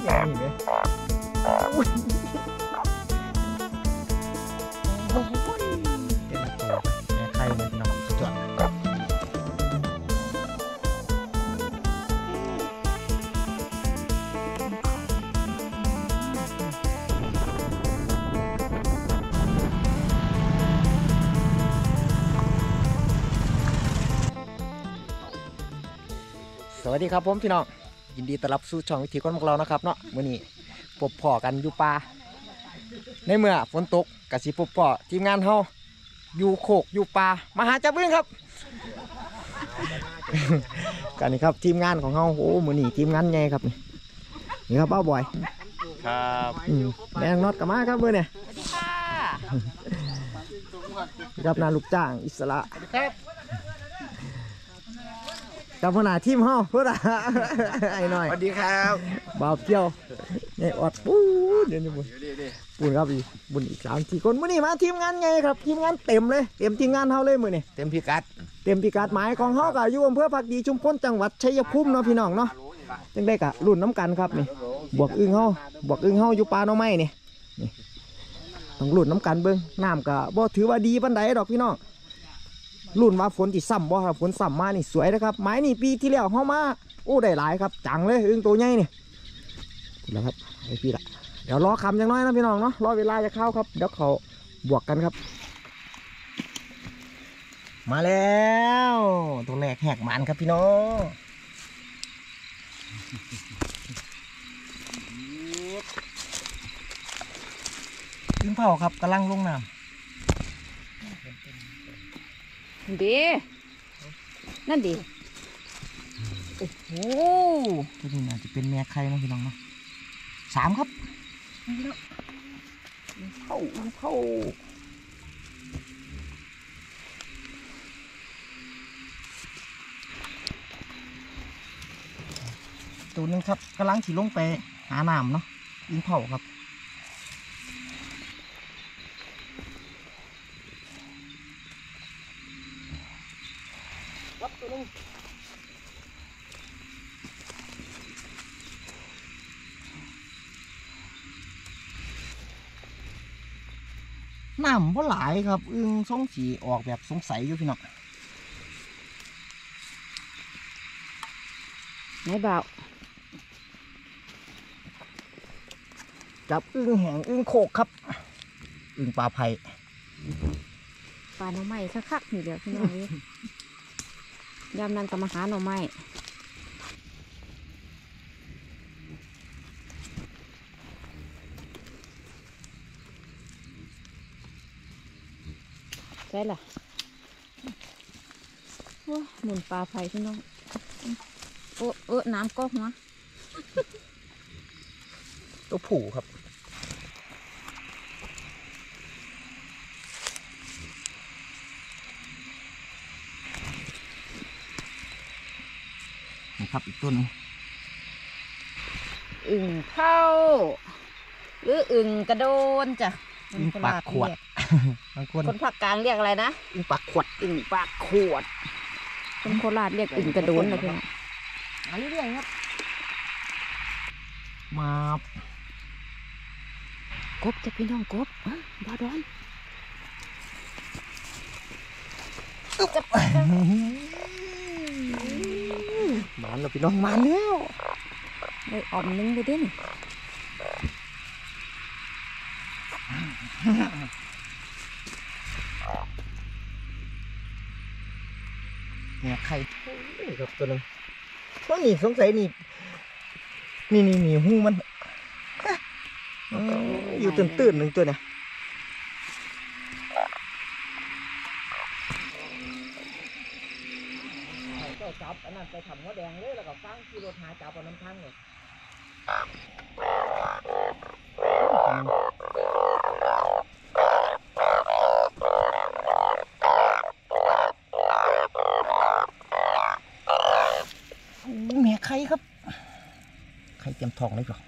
ใหญ่เห็นไหมโอ้ยเต็มตัวแม่ไข่เลยพี่น้องสุดยอดสวัสดีครับผมพี่น้องยินดีต้อนรับสู่ช่องวิถีคนของเรานะครับเนาะมื้อนี้พบพ่อกันอยู่ป่าในเมื่อฝนตกกะสิพบพ่อทีมงานเฮาอยู่โคกอยู่ป่ามาหาจับบึ้งครับ กันนี่ครับทีมงานของเฮาโอ้มื้อนี้ทีมงานใหญ่ครับนี่ครับเป้าบ่อยครับแดงน็อตกับมาครับมื้อนี้รับนาลูกจ้างอิสระกับหัวหน้าทีมเฮาเพื่อไอ้หน่อยสวัสดีครับบ่าวเกี่ยวไงอดปูเดี๋ยวนี้บุญปูนครับอีบุญอีก3-4คนมื้อนี้มาทีมงานไงครับทีมงานเต็มเลยเต็มทีมงานเฮาเลยมื้อนี้เต็มพิกัดหมายของเฮาก็อยู่อำเภอภักดีชุมพลจังหวัดชัยภูมิเนาะพี่น้องเนาะจังได้กะรุ่นน้ำกันครับนี่บวกอึ่งเฮาอยู่ป่าหน่อไม้นี่ต้องรุ่นน้ำกันเบิ่งน้ำก็บ่ถือว่าดีปานใดดอกพี่น้องรุ่นว่าฝนที่ซ้ำบ่ครับฝนซ้ำมานี่สวยนะครับไม้นี่ปีที่แล้วเฮามาโอ้ได้หลายครับจังเลยอึ่งตัวใหญ่นี่แล้วครับไอ้พี่ละเดี๋ยวรอคำจังน้อยนะพี่น้องเนาะรอเวลาจะเข้าครับเดี๋ยวเขาบวกกันครับมาแล้วตัวแรกแหกมันครับพี่น้องอึ่งเผาครับกำลังลงน้ำดีนั่นดีโอ้โหตัวนี้น่าจะเป็นแม่ไข่นะพี่น้องเนาะ3ครับเข้าตัวนึงครับกำลังขี่ลงไปหาน้ำเนาะอึ่งเผาครับตัวนึงน้ำบ่หลายครับอึ่งสงสีออกแบบสงสัยอยู่พี่น้องไหนบ่าวจับอึ่งแห้งอึ่งโคกครับอึ่งปลาไผ่ปลาหน่อไม้คักๆนี่เดี๋ยวพี่น้องยามนั้นก็มาหาหน่อไม้ใช่ล่ะว้าหมุนปลาไผ่พี่น้องน้ำก็หัวตัวผูครับนี่ครับอีกตัวนึงอึ่งเผาหรืออึ่งกระโดนจ้ะอึ่งปากขวดบางคนภาคกลางเรียกอะไรนะอึ่งปากขวดคนโคราชเรียกอึ่งกระโดนนะพี่น้องมาเรื่อยๆครับมากบจะพี่น้องกบบ่อดอนมันแล้วพี่น้องมาแล้วได้ออมนึงเลยดิเนี่ยไข่ครับตัวนึงเพราะนี่สงสัยนี่หูมันอยู่ตื่นหนึ่งตัวเนี่ยเจ้าจับอันนั้นไปทำหัวแดงเลยแล้วก็ฟังขี่รถหาจับเอาน้ำทั้งเลยแม่ไข่ครับไข่เต็มท้องเลยก่อน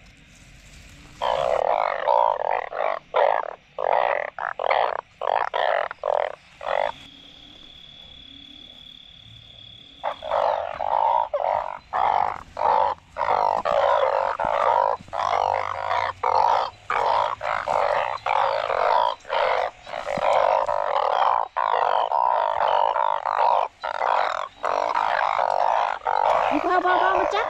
เบามาจับ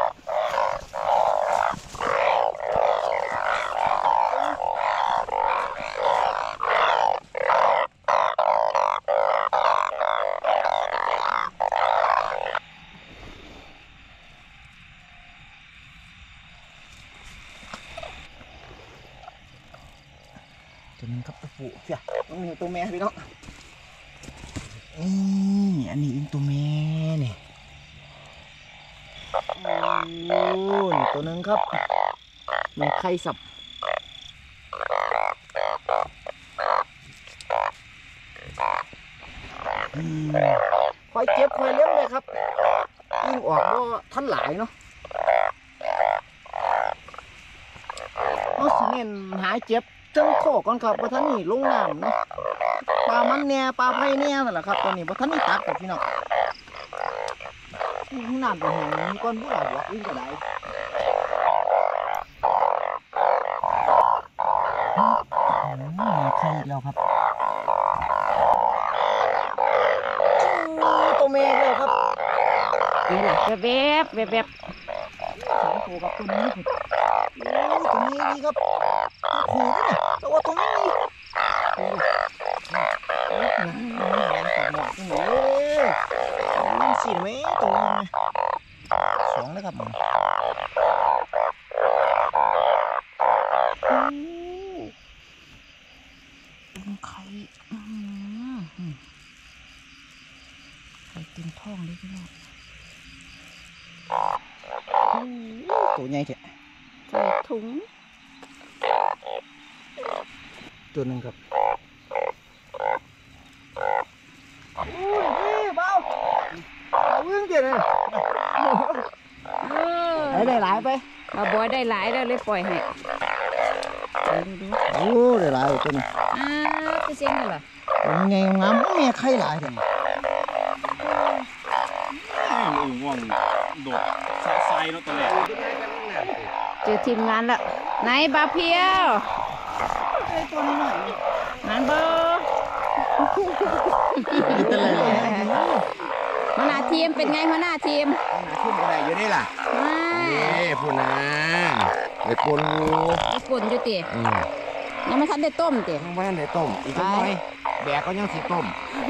ตัวนึงครับตัวผู้เสียต้องมีตัวแม่พี่น้องนี่อันนี้อิงตัวแม่นี่โอ้นี่ตัวนึงครับแม่ไข่สับคอยเจ็บคอยเลี้ยงเลยครับอิงออกบ่ทันหลายเนาะเอาสิเน้นหายเจ็บจังโคก่อนครับว่าท่านนี่ลงน้ำเนาะปลามันแน่ปลาไผ่แน่นั่นแหละครับตอนนี้ว่าท่านนี่ตักกับพี่น้องน้ำตัวแห้งมีก้อนผู้หลาบวกวิ่งก็ได้ใครแล้วครับตัวเมฆแล้วครับนี่แหละแบบสองตัวกับตัวนี้ตัวนี้ดีครับขู่ด้วยนะแต่ว่าตัวนี้นี่สี่ไหมตัวนี้สองนะครับมันไข่เต็มท้องเลยพี่น้องตัวใหญ่เถอะใส่ถุงตัวหนึ่งครับเบาเรื่องเดียวเลยได้หลายไปเอาบอยได้หลายแล้วเลยปล่อยให้ดูโอ้ได้หลายตัวนี้ไปเซ็งกันเหรอตัวใหญ่งามแม่ไข่หลายเถอะง่วงโดดไซน์เนาะตัวแรกเจอทีมงานละไหนบาเพียวตัวนี้หน่อยงานเบอร์เป็นไรเลยหัวหน้าทีมเป็นไงหัวหน้าทีมหาทุ่มอะไรอยู่นี่ล่ะนี่พูดนะไอ้ปนงูญี่ปุ่นอยู่ติยังไม่ทันได้ต้มติยังไม่ได้ต้มอีกหน่อยแบกก็ยังสิต้ม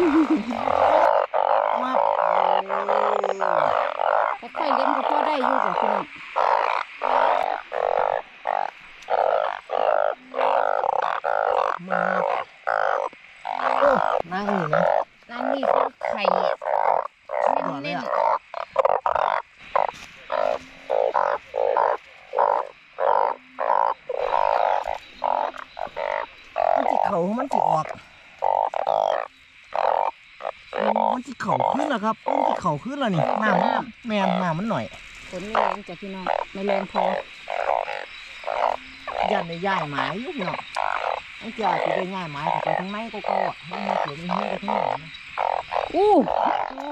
มาค่อยๆเล่นก็พอได้อยู่กับพี่น้องมาโอ้นั่งนี่นะนั่นนี่คือไข่เน้นมันจิเข่ามันจิออกมันจิเข่าขึ้นแล้วครับมันจิเข่าขึ้นแล้วนี่น้ำมันแมนน้ำมันหน่อยฝนไม่แรงจ้ะพี่น้องไม่แรงพอยันในย่ายไม้ยุบเนาะไอ้เจ้าที่ได้ย่ายไม้เข้าไปทั้งในก็เก่าอ่ะมันมีเสือมีเหี้ยกันทั้งหมดนะอู้โอ้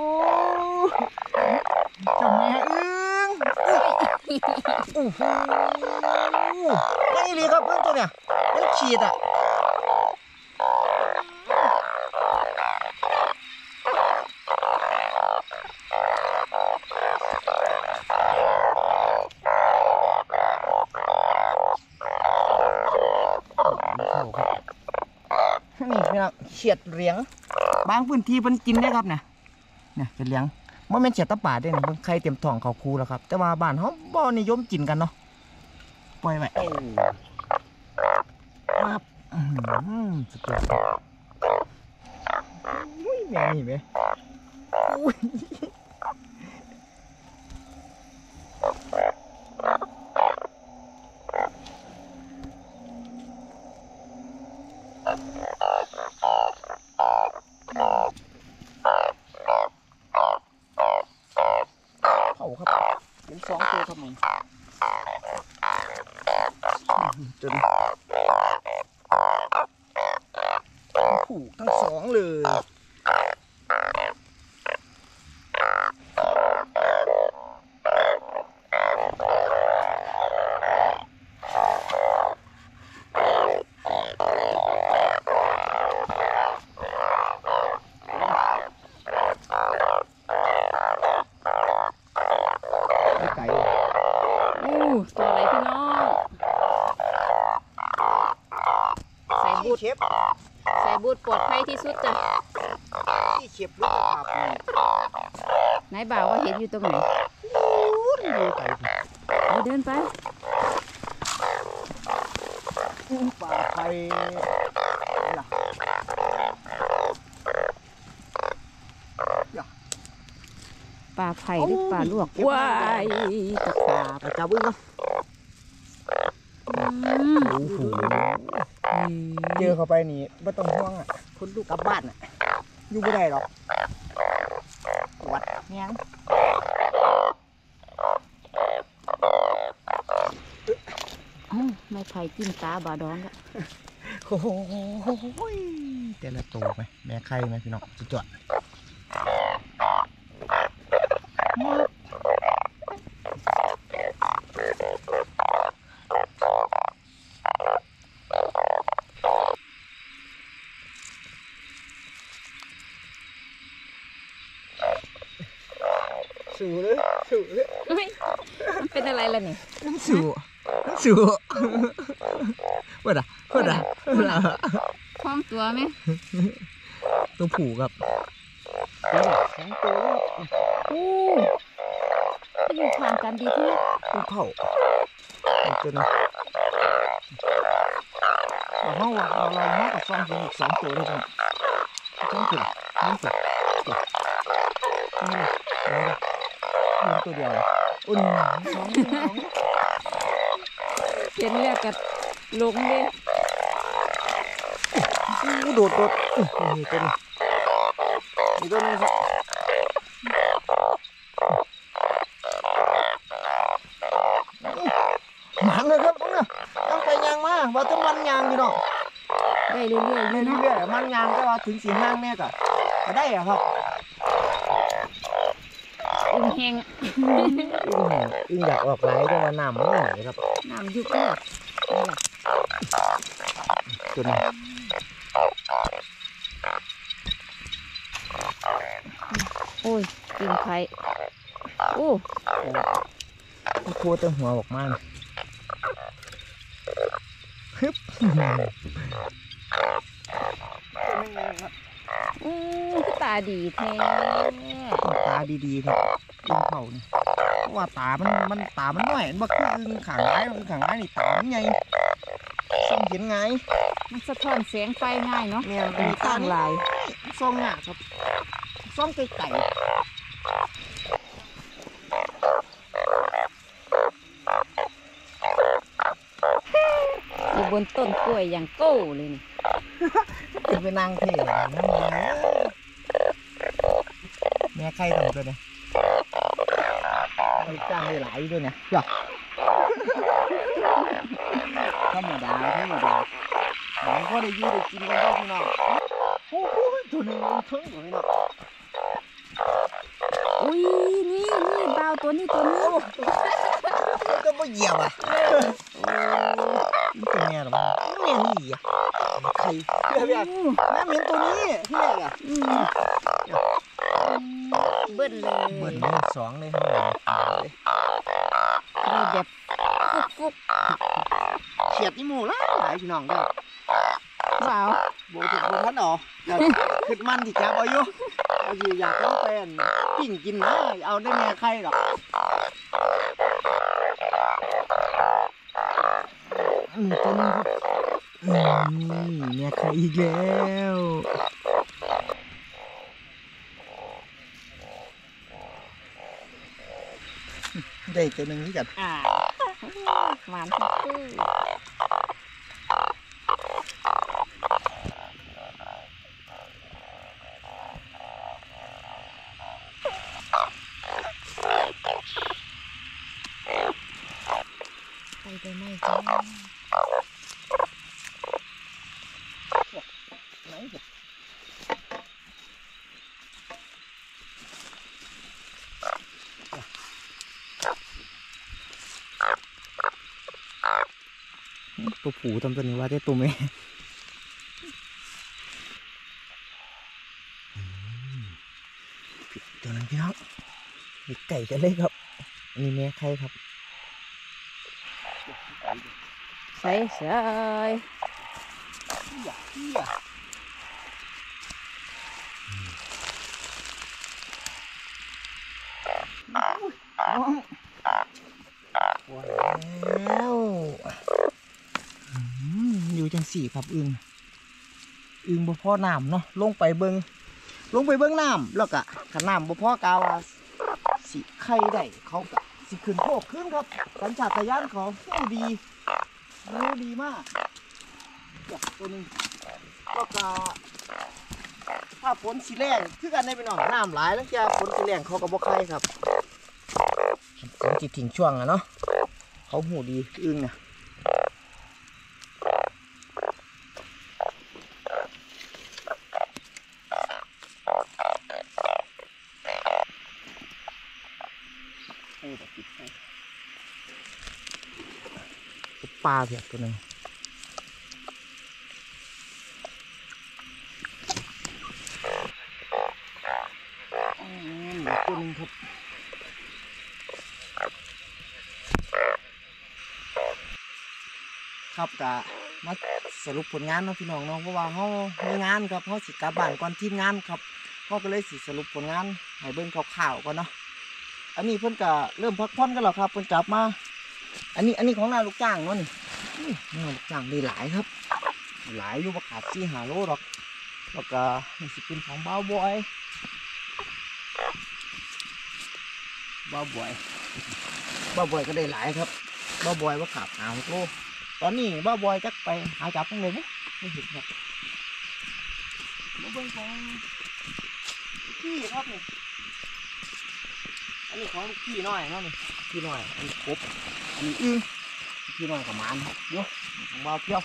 เจ้าแม่อึ้งโอ้โหนี่เลยครับเพื่อนตัวเนี่ยมันขีดอ่ะนี่พี่น้องเฉียดเหลียงบางพื้นที่เพิ่นกินได้ครับเนี่ยเป็นเหลียงมันเป็นเฉียดตะป่าได้เนี่ยเพิ่นไข่เต็มท้องเขาคูแล้วครับแต่ว่าบ้านเขาบ่นิยมกินกันเนาะปล่อยไว้มาสุดยอดอุ้ยแม่นี่ไหมอุ้ยเขาครับเป็นสองตัวครับผมจนผูกทั้งสองเลยตัวอะไรพี่น้องใส่บูทเชฟใส่บูทปลอดภัยที่สุดจ้ะที่เชฟลูกกระปับนี่ไหนบ่าวว่าเห็นอยู่ตรงไหนดูไก่ไปเดินไปปลาไข่ล่ะปลาไผ่หรือปลาลวกว้ายตะขาบไปจับบึ้งเนาะโอ้โหเจอเข้าไปนี่ไม่ต้องห่วงอ่ะคนลูกกลับบ้านอ่ะอยู่ไม่ได้หรอกวัดแงงไม่ไผ่จิ้มตาบาดองละโอ้โหแต่ละตัวไหมแม่ไข่ไหมพี่น้องสุดยอดสูเลยสูเลยเฮ้ยมันเป็นอะไรล่ะเนี่ยสูสูว่าด่ะว่าด่ะพร้อมตัวไหมตัวผูกับสองตัวโอ้ก็อยู่ห่างกันดีที่ตัวเผาตัวนึงเราห้องว่าเราห้องกับฟองกินอีก2 ตัวด้วยกันต้องกินนี่สินี่เลยนี่ตัวเดียวอุ่นสองเห็นแล้วกัดลงเลยโดดนี่ตัวนี้นี่ตัวนี้ครับหมันเลยครับเนี่ยต้องไปยางมาว่าต้องมันยางอยู่เนาะได้เรื่อยๆอยู่เรื่เนาะอยๆมันยางก็ว่าถึงสีห้างแม่ก็ได้อะครับอึ้งแห้งอึ้งอยากออกไหลแต่ว่าน้ำมันไหลครับน้ำยุบเลยนี่แหละตัวนี้โอ้ยกินไผ่โอ้โคตรหัวออกมาฮึบคือตาดีแท้ตาดีๆครับอึ้งเผานี่เพราะว่าตามันตามันน้อยมันบ่คืออึ้งขางร้ายอึ้งขางร้ายนี่ตามันใหญ่ส่องเห็นไงมันสะท้อนแสงไฟง่ายเนาะเนี่ยเป็นข้างลายส่องหน้าครับส่องไกลอยู่บนต้นกล้วยอย่างโก้เลยนี่ๆเป็นไปนางเท่นั่นไงแม่ไข่ทำตัวเนี่ยไปจ้างได้หลายด้วยเนี่ยจ้ะธรรมดาหลังก็ได้อยืดได้กินกันได้พี่น้องโอ้โหตัวหนึงมันเทิงอยู่พี่น้องอุ้ยนี่เบาตัวนี้มันก็ไม่เหยียบอ่ะมันเป็นแม่หรอแม่นี่อ่ะไข่เรียบๆแม่เหม็นตัวนี้ที่แรกอ่ะเบิ้ลเลยเบิร์ด2เลยทั้งหมดได้แบบฟุกเฉียดนี่หมูหลายพี่น้องเด้อเบาโบถึงบนนั้นหรออยากขึ้นมันที่จับเอาอยู่เอาอยู่อยากต้องเป็นปิ้งกินนะเอาได้แม่ไข่หรอกตัวนึงครับแม่ไข่อีกแล้วได้ตัวหนึ่งที่กัดอ่าหวานทั้งคู่ไปได้ไหมจ้าไหนสิตัวผูทำตัวนี้ว่าได้ตัวแม่ตัวนั้นพี่น้องมีไก่กันเลยครับอันนี้แม่ไข่ครับใส่เสยแล้วอยู่จังสี่ครับอึงบ่พอน้ำเนาะลงไปเบิ่งน้ำแล้วก็ขันน้ำบ่พอกาวาสิไข่ได้เขาก็สิขึ้นโคกขึ้นครับสัญชาตญาณเขาดีมากตัวนึงแล้วก็ถ้าฝนสีแรงคือกันได้ไปหน่อยน้ำหลายแล้วจะฝนสีแรงเขาก็บ่ไข่ครับฝนจิตถิ่งช่วงอะเนาะเขาหูดีอึงนะปลาเพียตัวนึงตัวนึงครับครับกะมาสรุปผลงานเนาะพี่น้องเนาะเพราะว่าเขามีงานครับเขาสิกลับบ้านก่อนทีมงานครับเขาก็เลยสิสรุปผลงานให้เบิ่งข่าวๆก่อนเนาะอันนี้เพิ่นก็เริ่มพักผ่อนกันแล้วครับเพิ่นกลับมาอันนี้ของนายลูกจ้างเนาะนี่นายลูกจ้างได้หลายครับหลายอยู่ประกาศ4-5 โลหรอกแล้วก็นี่สิเป็นของบ้าวบอยก็ได้หลายครับบ้าวบอยว่าขาด5-6 โลตอนนี้บ้าวบอยจักไปหาจับตรงไหนไม่เห็นครับมาเบิ่งของพี่ครับนี่อันนี้ของพี่น้อยเนาะนี่พี่น้อยอันนี้กบอันนี้อึ้งพี่น้อยกับหมานครับเดี๋ยวของบ้าวเพี้ยว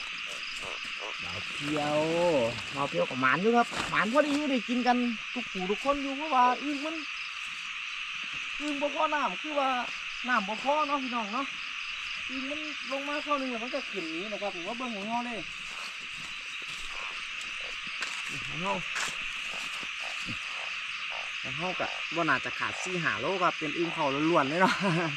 กับหมานอยู่ครับหมานพอดีได้กินกันทุกผู้ทุกคนอยู่เพราะว่าอึ้งบ่พอน้ำคือว่าน้ำบ่พอเนาะพี่น้องเนาะอึ้งมันลงมาเข้าหนึ่งแล้วมันก็ขึ้นนี้นะครับผมว่าเบิ้งของเงาเลยของเงากะว่าน่าจะขาด4-5 โลครับเป็นอึ้งเขาล้วนๆเลยเนาะ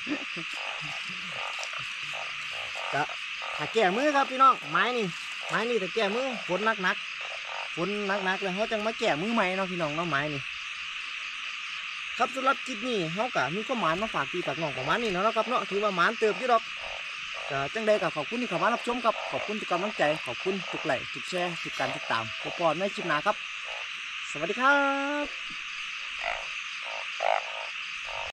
กะถ้าแก่มือครับพี่น้องไม้นี่ถ้าแก่มือฝนหนักแล้วเขาจังมาแก่มือใหม่เนาะพี่น้องเนาะไม้นี่ครับสำหรับคลิปนี้เขากะมีข้อหมายมาฝากพี่ฝากน้องประมาณนี้เนาะครับเนาะถือว่าหมานเติบอยู่ดอกกะจังใดกะขอบคุณที่เข้ามารับชมครับขอบคุณทุกกำลังใจขอบคุณทุกไลค์ทุกแชร์ทุกการติดตามพบกันในคลิปหน้าครับสวัสดีครับ